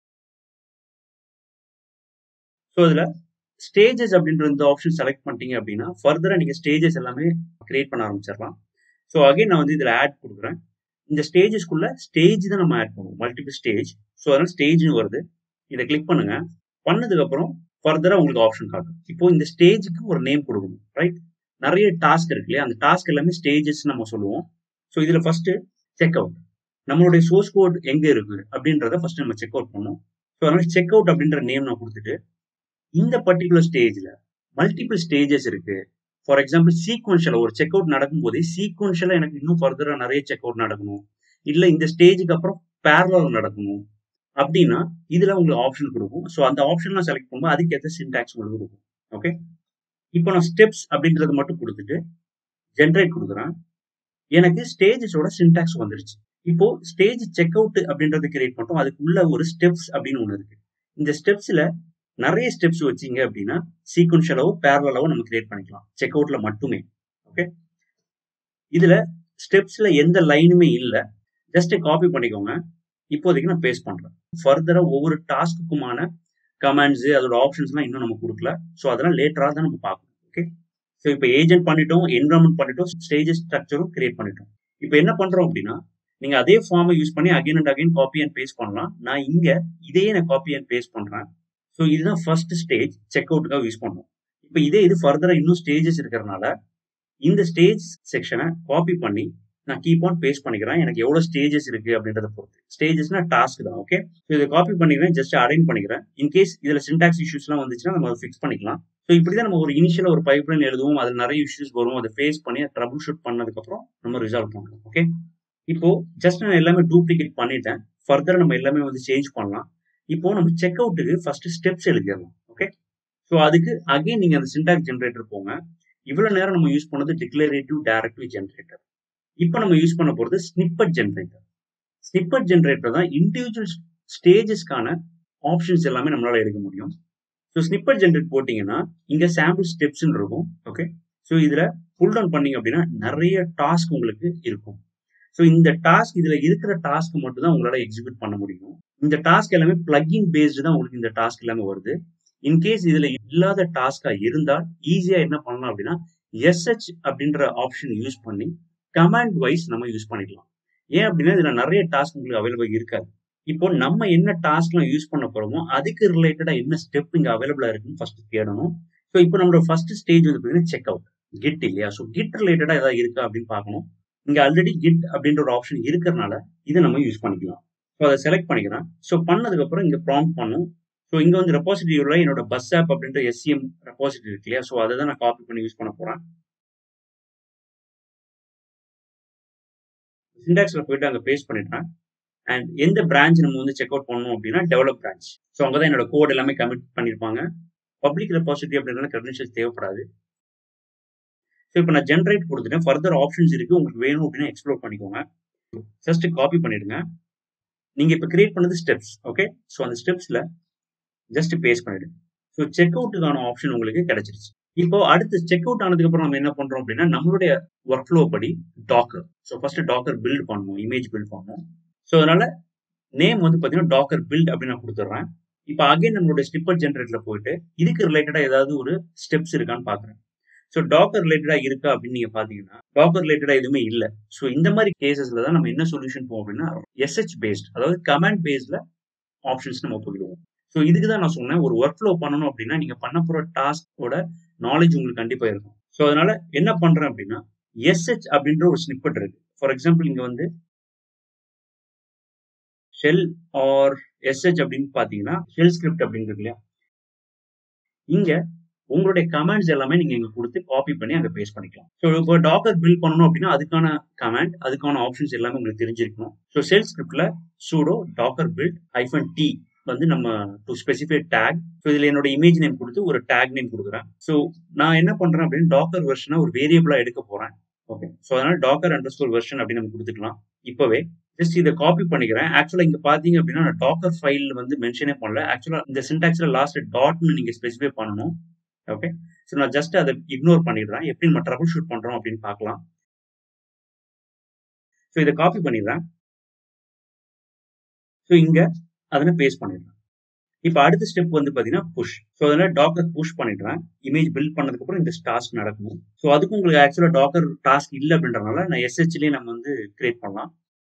S1: ஸோ இதுல ஸ்டேஜஸ் அப்படின்ற இந்த ஆப்ஷன் செலக்ட் பண்ணிட்டீங்க அப்படின்னா ஃபர்தரா நீங்க ஸ்டேஜஸ் எல்லாமே கிரியேட் பண்ண ஆரம்பிச்சிடலாம். ஸோ அகைன் நான் வந்து இதுல ஆட் கொடுக்குறேன். இந்த ஸ்டேஜஸ்க்குள்ள ஸ்டேஜ் தான் நம்ம ஆட் பண்ணுவோம். Multiple stage. ஸோ அதனால ஸ்டேஜ்னு வருது. இதை கிளிக் பண்ணுங்க. பண்ணதுக்கு அப்புறம் ஃபர்தரா உங்களுக்கு ஆப்ஷன் காட்டும். இப்போ இந்த ஸ்டேஜுக்கு ஒரு நேம் கொடுக்கணும். ரைட். நிறைய டாஸ்க் இருக்கு இல்லையா, அந்த டாஸ்க் எல்லாமே ஸ்டேஜஸ் நம்ம சொல்லுவோம். ஸோ இதுல ஃபர்ஸ்ட் செக் அவுட். நம்மளுடைய சோர்ஸ் கோட் எங்க இருக்கு அப்படின்றத ஃபர்ஸ்ட் நம்ம செக் அவுட் பண்ணணும். ஸோ அதனால செக் அவுட் அப்படின்ற நேம் நான் கொடுத்துட்டு இந்த பர்டிகுலர் ஸ்டேஜ்ல மல்டிபிள் ஸ்டேஜஸ் இருக்கு. ஃபார் எக்ஸாம்பிள் சீக்வன்ஷியலா ஒரு செக் அவுட் நடக்கும் போதே சீக்வன்ஷியலா எனக்கு இன்னும் ஃபர்தரா நிறைய செக் அவுட் நடக்கணும், இல்ல இந்த ஸ்டேஜுக்கு அப்புறம் பேரலல் நடக்கணும் அப்படின்னா இதுல உங்களுக்கு ஆப்ஷன் கொடுக்கும். ஸோ அந்த ஆப்ஷன்லாம் செலக்ட் பண்ணும்போது அதுக்கேற்ற சின்டாக்ஸ் உங்களுக்கு கொடுக்கும். ஓகே. இப்போ நான் ஸ்டெப்ஸ் அப்படின்றத மட்டும் கொடுத்துட்டு ஜென்ரேட் கொடுக்குறேன். எனக்கு ஸ்டேஜஸோட சின்டாக்ஸ் வந்துருச்சு. இப்போ ஸ்டேஜ் செக் அவுட் அப்படின்றத கிரியேட் பண்ணிட்டோம். அதுக்குள்ள ஒரு ஸ்டெப்ஸ் அப்படின்னு ஒன்று இருக்கு. இந்த ஸ்டெப்ஸ்ல நிறைய ஸ்டெப்ஸ் வச்சீங்க அப்படின்னா சீக்வன்ஷியலாவோ பேரலாவோ நம்ம கிரியேட் பண்ணிக்கலாம் செக் அவுட்ல மட்டுமே. ஓகே. இதுல ஸ்டெப்ஸ்ல எந்த லைனுமே இல்லை. ஜஸ்ட் காப்பி பண்ணிக்கோங்க. இப்போதைக்கு நான் பேஸ்ட் பண்றேன். ஃபர்தரா ஒவ்வொரு டாஸ்க்குமான கமாண்ட்ஸ் அதோட ஆப்ஷன்ஸ்லாம் இன்னும் நம்ம கொடுக்கல. ஸோ அதெல்லாம் லேட்டரா தான் நம்ம பார்க்கணும். ஓகே. ஸோ இப்போ ஏஜென்ட் பண்ணிட்டோம், என்விரான்மெண்ட் பண்ணிட்டோம், ஸ்டேஜஸ் ஸ்ட்ரக்சரும் கிரியேட் பண்ணிட்டோம். இப்போ என்ன பண்றோம் அப்படின்னா நீங்க அதே ஃபார்மை யூஸ் பண்ணி again and again copy and paste பண்ணலாம். நான் இங்க இதையே நான் காப்பி அண்ட் பேஸ்ட் பண்றேன். ஸோ இதுதான் ஃபர்ஸ்ட் ஸ்டேஜ் செக் அவுட்டுக்காக யூஸ் பண்ணுவோம். இப்போ இதே இது ஃபர்தரா இன்னும் ஸ்டேஜஸ் இருக்கிறதுனால இந்த ஸ்டேஜ் செக்ஷனை காப்பி பண்ணி நான் கீப் ஆன் பேஸ்ட் பண்ணிக்கிறேன். எனக்கு எவ்வளவு ஸ்டேஜஸ் இருக்கு அப்படின்றத பொறுத்து. ஸ்டேஜஸ்னா டாஸ்க் தான். ஓகே. ஸோ இதை காப்பி பண்ணிக்கிறேன், ஜஸ்ட் அரைன் பண்ணிக்கிறேன். இன்கேஸ் இதுல சின்டாக்ஸ் இஷ்யூஸ்லாம் வந்துச்சுன்னா நம்ம அதை ஃபிக்ஸ் பண்ணிக்கலாம். ஸோ இப்படிதான் நம்ம ஒரு இனிஷியலா ஒரு பைப்லைன் எழுதுவோம். அதுல நிறைய இஷ்யூஸ் வரும். அதை ஃபேஸ் பண்ணி ட்ரபிள் ஷூட் பண்ணதுக்கு அப்புறம் நம்ம ரிசால்வ் பண்ணுவோம். ஓகே. இப்போ ஜஸ்ட் நான் எல்லாமே டூப்ளிகேட் பண்ணிட்டேன். ஃபர்தரா நம்ம எல்லாமே வந்து சேஞ்ச் பண்ணலாம். இப்போ நம்ம செக் அவுட்டுக்கு ஃபர்ஸ்ட் ஸ்டெப்ஸ் எழுதிடலாம். ஓகே. ஸோ அதுக்கு அகைன் நீங்க அந்த சின்டாக்ஸ் ஜென்ரேட்டர் போங்க. இவ்வளவு நேரம் நம்ம யூஸ் பண்ணது டிக்ளரேட்டிவ் டைரக்டிவ் ஜென்ரேட்டர். இப்போ நம்ம யூஸ் பண்ண போறது ஸ்னிப்பட் ஜென்ரேட்டர். ஸ்னிப்பட் ஜென்ரேட்டர் தான் இண்டிவிஜுவல் ஸ்டேஜஸ்க்கான ஆப்ஷன்ஸ் எல்லாமே நம்மளால எடுக்க முடியும். ஸோ ஸ்னிப்பட் ஜென்ரேட் போட்டீங்கன்னா இங்க சாம்பிள் ஸ்டெப்ஸ் இருக்கும். ஓகே. ஸோ இதுல புல் டவுன் பண்ணீங்க அப்படின்னா நிறைய டாஸ்க் உங்களுக்கு இருக்கும். ஸோ இந்த டாஸ்க் இதுல இருக்கிற டாஸ்க் மட்டும் தான் உங்களால எக்ஸிக்யூட் பண்ண முடியும். இந்த டாஸ்க் எல்லாமே பிளக்இன் பேஸ்டு தான் உங்களுக்கு இந்த டாஸ்க் எல்லாமே வருது. இன்கேஸ் இதுல இல்லாத டாஸ்கா இருந்தால் ஈஸியா என்ன பண்ணலாம் அப்படின்னா எஸ்ஹெச் அப்படின்ற ஆப்ஷன் யூஸ் பண்ணி கமாண்ட் வைஸ் நம்ம யூஸ் பண்ணிக்கலாம். ஏன் அப்படின்னா இதுல நிறைய டாஸ்க் உங்களுக்கு அவைலபிள் இருக்காது. இப்போ நம்ம என்ன டாஸ்க்லாம் யூஸ் பண்ண போறோமோ அதுக்கு ரிலேட்டடா என்ன ஸ்டெப் இங்க அவைலபிளா இருக்குன்னு ஃபர்ஸ்ட் தேடணும். ஸோ இப்போ நம்மளோட ஃபர்ஸ்ட் ஸ்டேஜ் வந்து பார்த்தீங்கன்னா செக் அவுட். கிட் இல்லையா? ஸோ கிட் ரிலேட்டடா ஏதாவது இருக்கா அப்படின்னு பார்க்கணும். இங்க ஆல்ரெடி கிட் அப்படின்ற ஒரு ஆப்ஷன் இருக்கிறனால இதை நம்ம யூஸ் பண்ணிக்கலாம். ஸோ அதை செலக்ட் பண்ணிக்கிறேன். ஸோ பண்ணதுக்கப்புறம் இங்க ப்ராம்ப்ட் பண்ணும். ஸோ இங்க வந்து ரெபாசிட்டரியில் என்னோட பஸ் ஆப் அப்படின்ற எஸ்சிஎம் ரெபாசிட்டரி இருக்கு இல்லையா? ஸோ அதை தான் நான் காப்பி பண்ணி யூஸ் பண்ண போறேன். சிண்டாக்ஸ்ல போயிட்டு அங்க பேஸ்ட் பண்ணிட்டேன். அண்ட் எந்த பிரான்ச் நம்ம வந்து செக் அவுட் பண்ணணும் அப்படின்னா டெவலப் பிரான்ச். ஸோ அங்கதான் என்னோட கோட் எல்லாமே கமிட் பண்ணிருப்பாங்க. பப்ளிக் ரெபாசிட்டரி அப்படின்னா கிரெடென்ஷியல்ஸ் தேவைப்படாது. ஸோ இப்போ நான் ஜென்ரேட் கொடுத்துட்டேன். ஃபர்தர் ஆப்ஷன்ஸ் இருக்கு, உங்களுக்கு வேணும் அப்படின்னா எக்ஸ்ப்ளோர் பண்ணிக்கோங்க. ஜஸ்ட் காப்பி பண்ணிடுங்க. நீங்க இப்போ கிரியேட் பண்ணது ஸ்டெப்ஸ். ஓகே, ஸோ அந்த ஸ்டெப்ஸ்ல ஜஸ்ட் பேஸ்ட் பண்ணிடுங்க. ஸோ செக் அவுட்டுக்கான ஆப்ஷன் உங்களுக்கு கிடைச்சிருச்சு. இப்போ அடுத்து செக் அவுட் ஆனதுக்கு அப்புறம் நம்ம என்ன பண்றோம் அப்படின்னா நம்மளுடைய ஒர்க் ஃப்ளோ படி docker. So first docker build பண்ணணும், இமேஜ் பில்ட் பண்ணணும். ஸோ அதனால நேம் வந்து பாத்தீங்கன்னா டாக்கர் பில்ட் அப்படின்னு நான் கொடுத்துட்றேன். இப்போ அகைன் நம்மளோட ஸ்னிப்பெட் ஜென்ரேட்டர்ல போயிட்டு இதுக்கு ரிலேட்டடா ஏதாவது ஒரு ஸ்டெப்ஸ் இருக்கான்னு பாக்குறேன். ஸோ டாக்கர் ரிலேட்டடா இருக்கா அப்படின்னு நீங்க பாத்தீங்கன்னா டாக்கர் ரிலேட்டடா எதுவுமே இல்லை. ஸோ இந்த மாதிரி கேசஸ்ல தான் நம்ம என்ன சொல்யூஷன் போவோம் அப்படின்னா எஸ்ஹெச் பேஸ்ட், அதாவது கமாண்ட் பேஸ்ட்ல ஆப்ஷன்ஸ் நம்ம போயிடுவோம். ஸோ இதுக்கு தான் நான் சொன்னேன், ஒரு ஒர்க் ஃப்ளோ பண்ணணும் அப்படின்னா நீங்க பண்ண போற டாஸ்கோட நாலேஜ் உங்களுக்கு கண்டிப்பா இருக்கும். ஸோ அதனால என்ன பண்றேன் அப்படின்னா எஸ்ஹெச் அப்படின்ற ஒரு ஸ்னிப்பெட் இருக்கு. ஃபார் எக்ஸாம்பிள் இங்க வந்து ஷெல் ஆர் எஸ்ஹெச் அப்படின்னு பாத்தீங்கன்னா ஷெல் ஸ்கிரிப்ட் அப்படின்னு இருக்கு இல்லையா? இங்க உங்களுடைய கமாண்ட்ஸ் எல்லாமே நீங்க இங்க கொடுத்து காப்பி பண்ணி அங்க பேஸ்ட் பண்ணிக்கலாம். ஸோ இப்போ டாக்கர் பில்ட் பண்ணணும் அப்படின்னா அதுக்கான கமாண்ட், அதுக்கான ஆப்ஷன்ஸ் எல்லாமே உங்களுக்கு தெரிஞ்சிருக்கணும். ஸோ ஷெல் ஸ்கிரிப்ட்ல sudo docker build hyphen T வந்து நம்ம டு ஸ்பெசிஃபை டேக். ஸோ இதுல என்னோட இமேஜ் நேம் கொடுத்து ஒரு டேக் நேம் கொடுக்குறேன். ஸோ நான் என்ன பண்றேன் அப்படின்னு டாக்கர் வெர்ஷனை ஒரு வேரியபிளா எடுக்க போறேன். ஓகே, ஸோ அதனால டாக்கர் அண்டர் ஸ்கோர் வெர்ஷன் அப்படின்னு நம்ம கொடுத்துக்கலாம். இப்பவே ஜஸ்ட் இதை காப்பி பண்ணிக்கிறேன். ஆக்சுவலா இங்க பாத்தீங்க அப்படின்னா நான் டாக்கர் ஃபைல் வந்து மென்ஷனே பண்ணல. ஆக்சுவலா இந்த சின்டாக்ஸ்ல லாஸ்ட் டாட்னு நீங்க ஸ்பெசிஃபை பண்ணணும். ஓகே, ஸோ நான் ஜஸ்ட் அதை இக்னோர் பண்ணிடுறேன். எப்படி நம்ம ட்ரபிள் ஷூட் பண்றோம் அப்படின்னு பார்க்கலாம். ஸோ இதை காப்பி பண்ணிடுறேன். ஸோ இங்க அதனை பேஸ்ட் பண்ணிடுறேன். இப்போ அடுத்த ஸ்டெப் வந்து பாத்தீங்கன்னா புஷ். ஸோ அதனால டாக்கர் புஷ் பண்ணிடுறேன். இமேஜ் பில்ட் பண்ணதுக்கு அப்புறம் இந்த டாஸ்க் நடக்கணும். ஸோ அதுக்கு உங்களுக்கு ஆக்சுவலா டாக்கர் டாஸ்க் இல்லை அப்படின்றதுனால நான் எஸ்ஹெச்லயே நம்ம வந்து கிரியேட் பண்ணலாம்.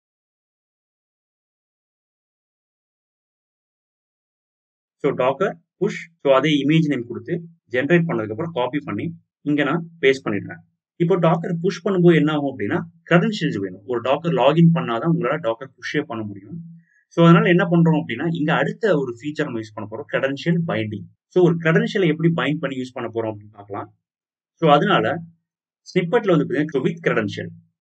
S1: So docker push. ஸோ அதே இமேஜ் நேம் கொடுத்து ஜென்ரேட் பண்ணதுக்கு அப்புறம் காப்பி பண்ணி இங்க நான் பேஸ்ட் பண்ணிடுறேன். இப்போ டாக்கர் புஷ் பண்ணும்போது என்ன ஆகும் அப்படின்னா கிரெடென்ஷியல்ஸ் வேணும். ஒரு டாக்கர் லாகின் பண்ணாதான் உங்களால டாக்கர் புஷ்ஷே பண்ண முடியும். ஸோ அதனால என்ன பண்றோம் அப்படின்னா இங்க அடுத்த ஒரு ஃபீச்சர் நம்ம யூஸ் பண்ண போறோம், கிரெடென்ஷியல் பைண்டிங். ஸோ ஒரு கிரெடென்ஷியலை எப்படி பைண்ட் பண்ணி யூஸ் பண்ண போறோம் அப்படின்னு பார்க்கலாம். ஸோ அதனால ஸ்னிப்பெட்ல வந்து பார்த்தீங்கன்னா with credential.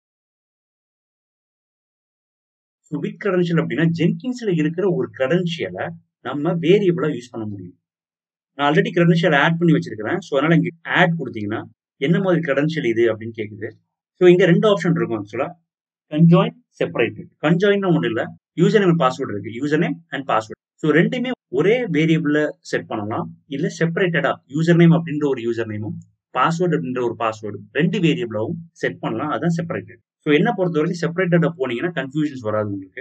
S1: So with credential அப்படின்னா ஜென்கின்ஸ்ல இருக்கிற ஒரு கிரெடென்ஷியலை நம்ம வேரியபிளா யூஸ் பண்ண முடியும். நான் ஆல்ரெடி கிரெடென்ஷியல் ஆட் பண்ணி வச்சிருக்கிறேன். ஸோ அதனால இங்க ஆட் கொடுத்தீங்கன்னா என்ன மாதிரி கிரெடென்ஷியல் இது அப்படின்னு கேக்குது. ஸோ இங்க ரெண்டு ஆப்ஷன் இருக்கும் ஆக்சுவலா, கன்ஜாயின், செப்பரேட்டட். கன்ஜாயின் ஒண்ணு இல்ல, யூசர் நேம் பாஸ்வேர்ட் இருக்கு, username and password. So ரெண்டுமே ஒரே வேரியபிள்ல செட் பண்ணலாம், இல்ல செப்பரேட்டடா யூசர் நேம் அப்படின்ற ஒரு யூசர் நேமும் பாஸ்வேர்ட் அப்படின்ற ஒரு பாஸ்வேர்டு ரெண்டு வேரியபிளாவும் செட் பண்ணலாம். அதான் செப்பரேட்டட். ஸோ என்ன பொறுத்த வரைக்கும் செப்பரேட்டடா போனீங்கன்னா கன்ஃபியூஷன்ஸ் வராது உங்களுக்கு.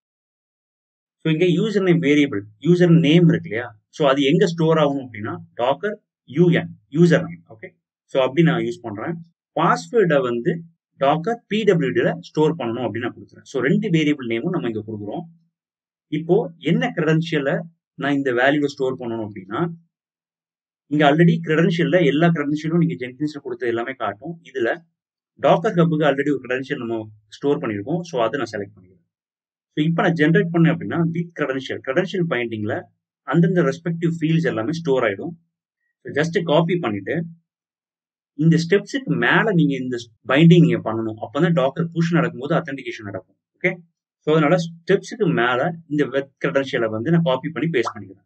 S1: ஸோ இங்க username variable, username இருக்கு இல்லையா? ஸோ அது எங்க ஸ்டோர் ஆகும் அப்படின்னா docker UN, username. Okay, so அப்படி நான் யூஸ் பண்றேன். பாஸ்வேர்டை வந்து டாக்கர் பிடபிள்யூடில ஸ்டோர் பண்ணணும் அப்படின்னு நான் கொடுக்குறேன். ஸோ ரெண்டு வேரியபிள் நேமும் நம்ம இங்க கொடுக்குறோம். இப்போ என்ன கிரெடென்ஷியலை நான் இந்த வேல்யூவை ஸ்டோர் பண்ணணும் அப்படின்னா இங்க ஆல்ரெடி கிரெடென்ஷியல்ல எல்லா கிரெடென்ஷியலும் நீங்க ஜென்கின்ஸ்ல கொடுத்த எல்லாமே காட்டும். இதுல டாக்கர் ஹப்புக்கு ஆல்ரெடி ஒரு கிரெடென்ஷியல் நம்ம ஸ்டோர் பண்ணிருக்கோம். ஸோ அதை நான் செலக்ட் பண்ணிக்கிறேன். ஸோ இப்போ நான் ஜென்ரேட் பண்ணேன் அப்படின்னா வித் கிரெடென்ஷியல், கிரெடென்ஷியல் பைண்டிங்ல அந்தந்த ரெஸ்பெக்டிவ் ஃபீல்ட்ஸ் எல்லாமே ஸ்டோர் ஆயிடும். ஜஸ்ட் காப்பி பண்ணிட்டு இந்த ஸ்டெப்ஸுக்கு மேல நீங்க இந்த பைண்டிங் நீங்க பண்ணணும். அப்பதான் டாக்கர் புஷ் நடக்கும்போது அத்தன்டிகேஷன் நடக்கும். ஓகே, ஸோ அதனால ஸ்டெப்ஸுக்கு மேல இந்த வெப் கிரெடென்ஷியலை வந்து நான் காப்பி பண்ணி பேஸ்ட் பண்ணிக்கிறேன்.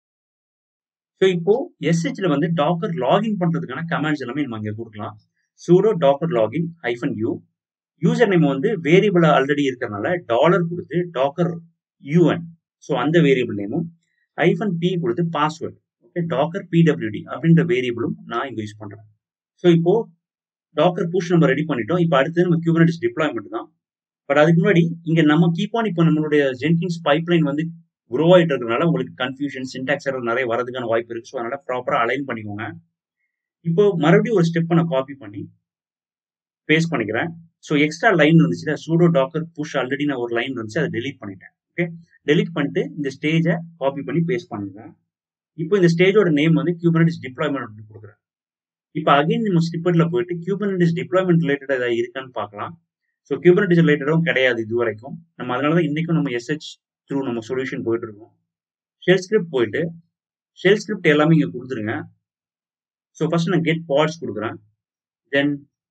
S1: ஸோ இப்போ எஸ்ஹெச்ல வந்து டாக்கர் லாகின் பண்றதுக்கான கமாண்ட்ஸ் எல்லாமே நம்ம இங்க கொடுக்கலாம். Sudo docker login hyphen U. Username வந்து வேரியபிள் ஆல்ரெடி இருக்கிறதுனால டாலர் கொடுத்து டாக்கர் யூஎன், ஸோ அந்த வேரியபிள் நேமும் ஹைஃபன் பி கொடுத்து பாஸ்வேர்ட். ஓகே, டாக்கர் பிடபிள்யூடி அப்படின்ற வேரியபிளும் நான் இங்க யூஸ் பண்றேன். ஸோ இப்போ டாக்கர் புஷ் நம்ம ரெடி பண்ணிட்டோம். இப்போ அடுத்தது நம்ம குபர்னெட்டிஸ் டிப்ளாய்மெண்ட் தான். பட் அதுக்கு முன்னாடி இங்க நம்ம கீப் ஆன் இப்போ நம்மளுடைய ஜென்கின்ஸ் பைப்லைன் வந்து க்ரோ ஆயிட்டு இருக்கிறதுனால உங்களுக்கு கன்ஃபியூஷன், சின்டாக்ஸ் எரர் நிறைய வரதுக்கான வாய்ப்பு இருக்கு. ஸோ அதனால ப்ராப்பரா அலைன் பண்ணிக்கோங்க. இப்போ மறுபடியும் ஒரு ஸ்டெப்பை நான் காப்பி பண்ணி பேஸ்ட் பண்ணிக்கிறேன். ஸோ எக்ஸ்ட்ரா லைன் இருந்துச்சு, சூடோ டாக்கர் புஷ் ஆல்ரெடி நான் ஒரு லைன் இருந்துச்சு, அதை டெலிட் பண்ணிட்டேன். ஓகே, டெலிட் பண்ணிட்டு இந்த ஸ்டேஜை காப்பி பண்ணி பேஸ்ட் பண்ணிடுறேன். இப்போ இந்த ஸ்டேஜோட நேம் வந்து குபர்னெட்டிஸ் டிப்ளாய்மெண்ட் அப்படின்னு கொடுக்குறேன். இப்போ அகைன் நம்ம ஸ்னிப்பெட்ல போயிட்டு Kubernetes டிப்ளாய்மென்ட் ரிலேட்டடா ஏதாவது இருக்கான்னு பார்க்கலாம். ஸோ Kubernetes ரிலேட்டடும் கிடையாது இது வரைக்கும். நம்ம அதனால தான் இன்னைக்கும் நம்ம எஸ்ஹெச் த்ரூ நம்ம சொல்யூஷன் போயிட்டு இருக்கோம். ஷெல் ஸ்கிரிப்ட் போயிட்டு ஷெல் ஸ்கிரிப்ட் எல்லாமே இங்க கொடுத்துருங்க. ஸோ ஃபர்ஸ்ட் நான் கெட் பாட்ஸ் கொடுக்குறேன். தென்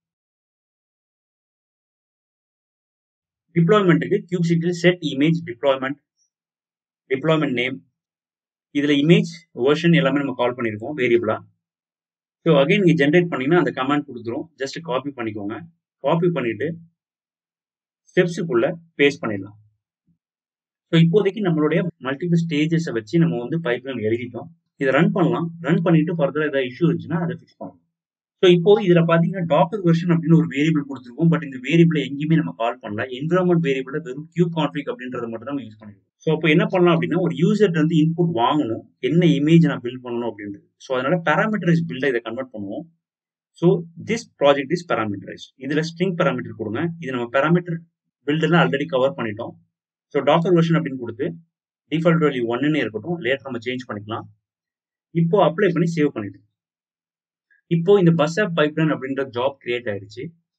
S1: டிப்ளாய்மெண்ட்டுக்கு kubectl set image deployment deployment name இதுல இமேஜ் வெர்ஷன் எல்லாமே நம்ம கால் பண்ணியிருக்கோம் வேரியபிளா. ஸோ அகைன் நீங்க ஜென்ரேட் பண்ணீங்கன்னா அந்த கமாண்ட் கொடுத்துரும். ஜஸ்ட் காப்பி பண்ணிக்கோங்க. காப்பி பண்ணிட்டு ஸ்டெப்ஸுக்குள்ள பேஸ்ட் பண்ணிடலாம். ஸோ இப்போதைக்கு நம்மளுடைய மல்டிபிள் ஸ்டேஜஸை வச்சு நம்ம வந்து பைப்லைன் எழுதிட்டோம். இதை ரன் பண்ணலாம். ரன் பண்ணிட்டு ஃபர்தரா ஏதாவது இஷ்யூ இருந்துச்சுன்னா அதை ஃபிக்ஸ் பண்ணலாம். ஸோ இப்போ இதுல பாத்தீங்கன்னா டாக்கர் வெர்ஷன் அப்படின்னு ஒரு வேரியபிள் கொடுத்துருக்கோம். பட் இந்த வேரியபிளை எங்கேயுமே நம்ம கால் பண்ணல. என்விரான்மெண்ட் வேரியபிள வெறும் கியூப் கான்ஃபிக் அப்படின்றத மட்டும் தான் யூஸ் பண்ணிருக்கோம். ஸோ அப்போ என்ன பண்ணலாம் அப்படின்னா ஒரு யூசர் வந்து இன்புட் வாங்கணும், என்ன இமேஜ் நான் பில்ட் பண்ணணும் அப்படின்றது. ஸோ அதனால பேராமீட்டரைஸ் பில்டை இதை கன்வெர்ட் பண்ணுவோம். So this project is parameterise. இதுல ஸ்ட்ரிங் பேராமீட்டர் கொடுங்க. இது நம்ம பேராமீட்டர் பில்டெல்லாம் ஆல்ரெடி கவர் பண்ணிட்டோம். ஸோ டாக்கர் வெர்ஷன் அப்படின்னு கொடுத்து டிஃபால்ட் வேல்யூ ஒன்னு இருக்கட்டும், லேட்டர் நம்ம சேஞ்ச் பண்ணிக்கலாம். இப்போ அப்ளை பண்ணி சேவ் பண்ணிட்டு இப்போ இந்த பஸ் ஆப் பைப்லைன் அப்படின்ற ஜாப் கிரியேட் ஆயிடுச்சு.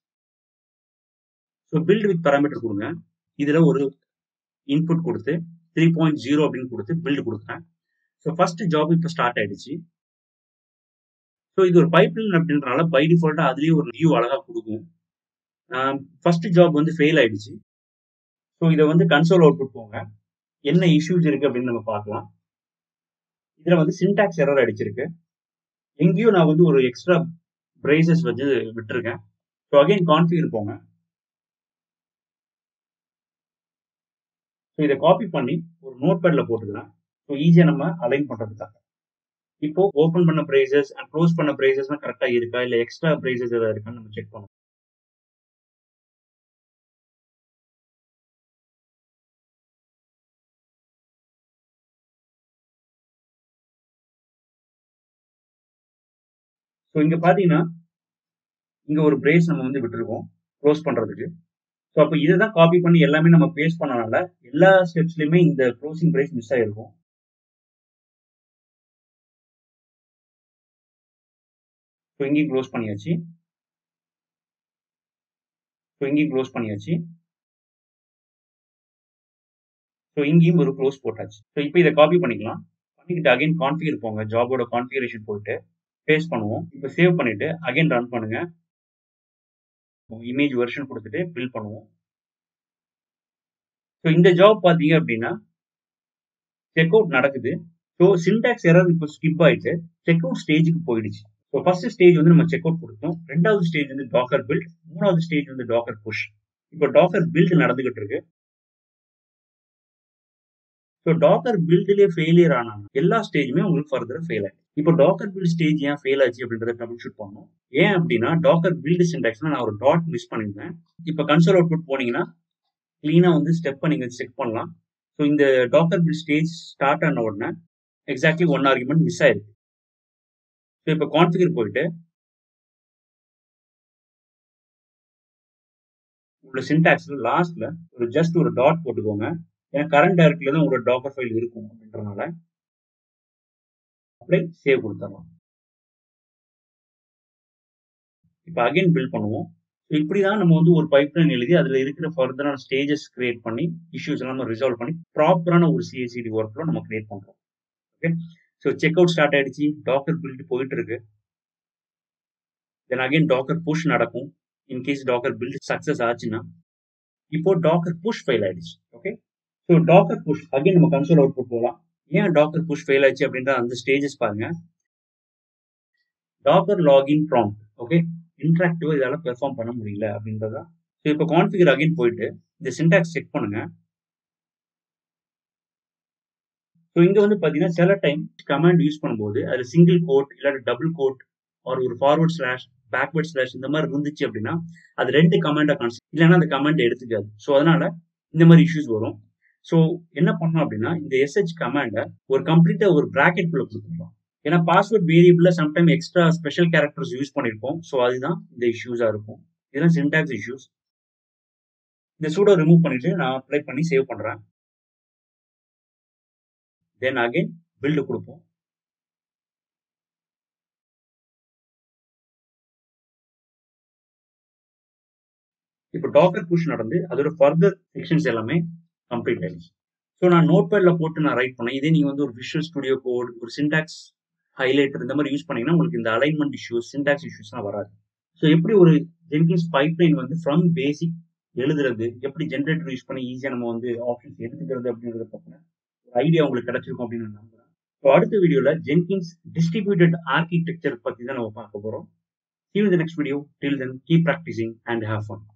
S1: ஸோ பில்ட் வித் பேராமீட்டர் கொடுங்க. இதுல ஒரு இன்புட் கொடுத்து த்ரீ பாயிண்ட் ஜீரோ அப்படின்னு கொடுத்து பில்ட் கொடுக்குறேன். ஸோ ஃபர்ஸ்ட் ஜாப் இப்போ ஸ்டார்ட் ஆயிடுச்சு. ஸோ இது ஒரு பைப்லைன் அப்படின்றனால பை டிஃபால்ட்டா அதுலயே ஒரு வியூ அழகா கொடுக்கும். ஃபர்ஸ்ட் ஜாப் வந்து ஃபெயில் ஆயிடுச்சு. ஸோ இதை வந்து கன்சோல் அவுட்புட் போங்க. என்ன இஷ்யூஸ் இருக்கு அப்படின்னு நம்ம பார்க்கலாம். இதுல வந்து சின்டாக்ஸ் எரர் அடிச்சிருக்கு. எங்கேயும் நான் வந்து ஒரு எக்ஸ்ட்ரா பிரேசஸ் வந்து விட்டுருக்கேன். ஸோ அகைன் கான்ஃபிகர் போங்க. ஸோ இதை காப்பி பண்ணி ஒரு நோட் பேட்ல போட்டுக்கிறேன். ஸோ ஈஸியா நம்ம அலைன் பண்றதுக்காக. இப்போ ஓபன் பண்ண பிரேசஸ் அண்ட் க்ளோஸ் பண்ண பிரேசஸ்லாம் கரெக்டா இருக்கா இல்ல எக்ஸ்ட்ரா பிரேசஸ் ஏதாவது இருக்கான்னு நம்ம செக் பண்ணணும். ஸோ இங்க பாத்தீங்கன்னா இங்க ஒரு பிரேஸ் நம்ம வந்து விட்டுருக்கோம் க்ளோஸ் பண்றதுக்கு. ஸோ அப்போ இதை தான் காப்பி பண்ணி எல்லாமே நம்ம பேஸ்ட் பண்ணனால எல்லா ஸ்டெப்ஸ்லயுமே இந்த க்ளோசிங் பிரேஸ் மிஸ் ஆயிருக்கும். ஸோ இங்கேயும் க்ளோஸ் பண்ணியாச்சு. ஸோ இங்கேயும் க்ளோஸ் பண்ணியாச்சு. ஸோ இங்கேயும் ஒரு க்ளோஸ் போட்டாச்சு. ஸோ இப்போ இதை காப்பி பண்ணிக்கலாம். பண்ணிக்கிட்டு அகைன் கான்ஃபிகர் போங்க. ஜாபோட கான்ஃபிகரேஷன் போயிட்டு பேஸ்ட் பண்ணுவோம். இப்போ சேவ் பண்ணிட்டு அகைன் ரன் பண்ணுங்க. இமேஜ் வெர்ஷன் கொடுத்துட்டு பில் பண்ணுவோம். ஸோ இந்த ஜாப் பார்த்தீங்க அப்படின்னா செக் அவுட் நடக்குது. ஸோ சின்டாக்ஸ் எரர் இப்போ ஸ்கிப் ஆயிட்டு செக் அவுட் ஸ்டேஜுக்கு போயிடுச்சு. ஸோ ஃபர்ஸ்ட் ஸ்டேஜ் வந்து நம்ம செக் அவுட் கொடுத்தோம். ரெண்டாவது ஸ்டேஜ் வந்து டாக்கர் பில்ட், மூணாவது ஸ்டேஜ் வந்து டாக்கர் புஷ். இப்போ டாக்கர் பில்ட் நடந்துகிட்டு இருக்கு. ஸோ டாக்கர் பில்ட்லயே ஃபெயிலியர் ஆனாங்க எல்லா ஸ்டேஜுமே உங்களுக்கு ஃபர்தரா ஃபெயில் ஆயிடுச்சு. இப்போ டாக்கர் பில்ட் ஸ்டேஜ் ஏன் ஃபெயில் ஆச்சு அப்படின்றத ட்ரபிள் ஷூட் பண்ணணும். ஏன் அப்படின்னா டாக்கர் பில்ட் சின்டாக்ஸ்ல நான் ஒரு டாட் மிஸ் பண்ணிருந்தேன். இப்போ கன்சோல் அவுட்புட் போனீங்கன்னா கிளீனா வந்து ஸ்டெப்பை நீங்க செக் பண்ணலாம். ஸோ இந்த டாக்கர் பில்ட் ஸ்டேஜ் ஸ்டார்ட் ஆன உடனே எக்ஸாக்ட்லி ஒன் ஆர்குமெண்ட் மிஸ் ஆயிருக்கு. ஸோ இப்போ கான்ஃபிகர் போயிட்டு உங்களோட சின்டாக்ஸ்ல லாஸ்ட்ல ஒரு ஜஸ்ட் ஒரு டாட் போட்டுக்கோங்க. ஏன்னா கரண்ட் டைரக்ட்ல தான் உங்களோட டாக்கர் ஃபைல் இருக்கும் அப்படின்றனால அப்படியே சேவ் கொடுத்துடலாம். இப்போ அகைன் பில்ட் பண்ணுவோம். ஸோ இப்படிதான் நம்ம வந்து ஒரு பைப்லைன் எழுதி அதுல இருக்கிற ஃபர்தரான ஸ்டேஜஸ் கிரியேட் பண்ணி இஷ்யூஸ் எல்லாம் நம்ம ரிசால்வ் பண்ணி ப்ராப்பரான ஒரு சிஐசிடி ஒர்க்ல நம்ம கிரியேட் பண்றோம். Okay. So check out start ஆயிடுச்சு. டாக்கர் பில்ட் போயிட்டு இருக்கு. தென் அகைன் டாக்கர் புஷ் நடக்கும். இன்கேஸ் டாக்கர் பில்ட் சக்சஸ் ஆச்சுன்னா இப்போ டாக்கர் புஷ் ஃபெயில் ஆயிடுச்சு. Okay. So docker push again நம்ம கன்சோல் அவுட்புட் போகலாம். ஏன் டாக்கர் புஷ் ஃபெயில் ஆச்சு அப்படின்ற அந்த ஸ்டேஜஸ் பாருங்க. டாக்கர் லாகின் ப்ராம்ப்ட் ஓகே இன்டராக்டிவா இதால பெர்ஃபார்ம் பண்ண முடியல அப்படின்றதா. ஸோ இப்போ கான்ஃபிகர் அகைன் போயிட்டு இந்த சின்டாக்ஸ் செக் பண்ணுங்க. ஸோ இங்க வந்து பாத்தீங்கன்னா சில டைம் கமாண்ட் யூஸ் பண்ணும்போது அது சிங்கிள் கோட் இல்லாட்டி டபுள் கோட் ஒரு ஒரு ஃபார்வர்ட் ஸ்லாஷ் பேக்வர்ட் ஸ்லாஷ் இந்த மாதிரி இருந்துச்சு அப்படின்னா அது ரெண்டு கமாண்டா கான்செப்ட் இல்லைன்னா அந்த கமாண்ட் எடுத்துக்காது. ஸோ அதனால இந்த மாதிரி இஷ்யூஸ் வரும். ஸோ என்ன பண்ணோம் அப்படின்னா இந்த எஸ்ஹெச் கமாண்டை ஒரு கம்ப்ளீட்டா ஒரு பிராக்கெட் குள்ள கொடுத்துருவோம். ஏன்னா பாஸ்வேர்ட் வேரியபிள்ல sometime extra special characters use பண்ணிருப்போம். ஸோ அதுதான் இந்த இஷ்யூஸா இருக்கும். இதெல்லாம் சின்டாக்ஸ் இஷ்யூஸ். இந்த சூடோ ரிமூவ் பண்ணிட்டு நான் அப்ளை பண்ணி சேவ் பண்றேன். தென் அகைன் பில்டு கொடுப்போம். இப்போ டாக்கர் புஷ் நடந்து அதோட ஃபர்தர் செக்ஷன்ஸ் எல்லாமே கம்ப்ளீட் ஆயிடுச்சு. ஸோ நான் நோட் பேட்ல போட்டு நான் ரைட் பண்ணேன். இதே நீங்க வந்து ஒரு விஷுவல் ஸ்டுடியோ கோட், ஒரு சின்டாக்ஸ் ஹைலைட்டர் இந்த மாதிரி யூஸ் பண்ணீங்கன்னா உங்களுக்கு இந்த அலைன்மெண்ட் இஷ்யூஸ், சின்டாக்ஸ் இஷ்யூஸ்லாம் வராது. ஸோ எப்படி ஒரு ஜென்கின்ஸ் பைப்லைன் வந்து ஃப்ரம் பேசிக் எழுதுறது, எப்படி ஜென்ரேட்டர் யூஸ் பண்ணி ஈஸியாக நம்ம வந்து ஆப்ஷன்ஸ் எடுத்துக்கிறது அப்படின்றத பற்றின ஒரு ஐடியா உங்களுக்கு கிடைச்சிருக்கும் அப்படின்னு நான் நம்புறேன். ஸோ அடுத்த வீடியோவில் ஜென்கின்ஸ் டிஸ்ட்ரிபியூட்டட் ஆர்கிடெக்சர் பற்றி தான் நம்ம பார்க்க போகிறோம். See you in the next video. Till then, keep practicing and have fun.